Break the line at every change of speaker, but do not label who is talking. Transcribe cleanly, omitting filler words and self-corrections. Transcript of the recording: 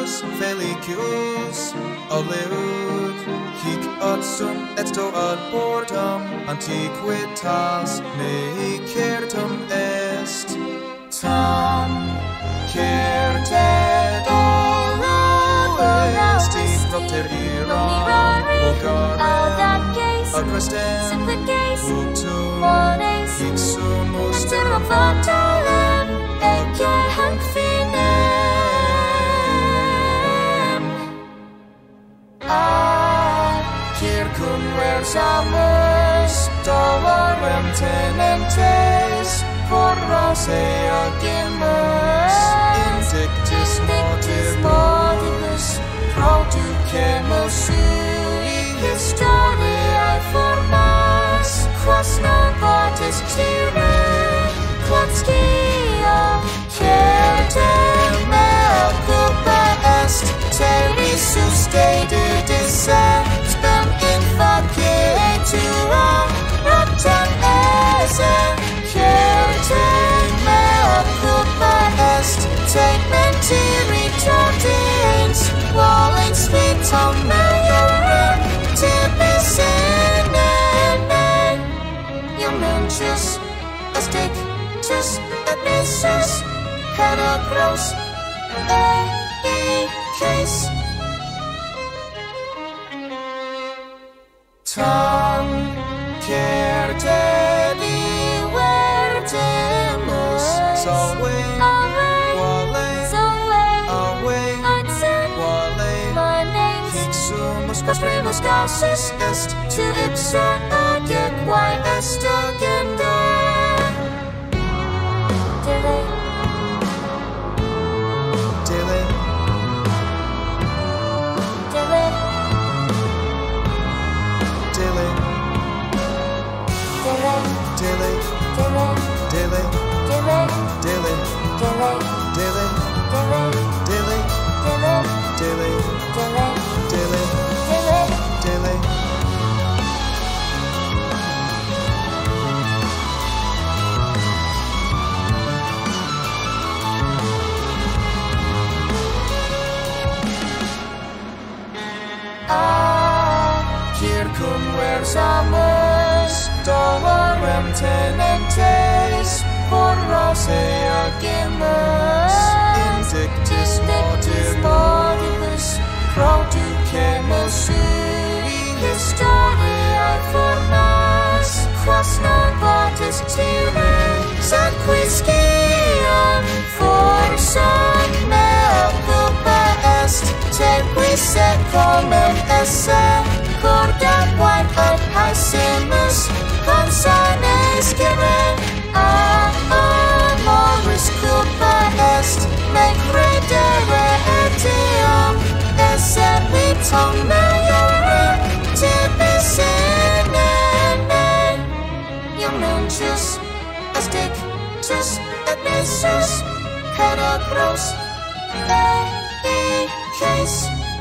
Felicus, Felicus, Oleud, hic odsum et sto ad bordam antiquitas mei certum est. Tam certet oro est in propter iram, vulgare, agrestem, vultum, hic sumus terram fatalem, ecce hanc finem. Circum versamus, dolorem tenentes, porros eagimus, indictis mortibus, producemus sui historiae formas, quas non potis cire, quod scia, certem mea culpa est, terrisus dedidisset, spem in faciatura, raptam esse, certem mea culpa est, te mentiri tordens, volens vitam meliorem, tibi sinene, iumentus, astictus, et missus, cadabros, case. Tam certedi vertimus, Zoe, Wale, Wale, hic sumus primus causis est, tu ipsa agequae est agenda. Circum versamus, dolorem tenentes, porros eagimus, indictis mortibus, producemus sui historiae formas, quas non potis cire, sed quisciam forsam mea culpa est, te qui secomem esse, corda quae ad haesimus, consanes cere, amoris culpa est, me credere etiam, esse vitam meliorem, tibi sinene, iumentus, astictus, et missus, cadabros, case.